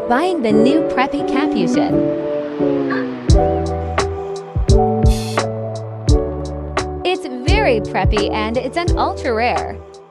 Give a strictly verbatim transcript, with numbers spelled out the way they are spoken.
Buying the new Preppy Capuchin. It's very preppy and it's an ultra rare.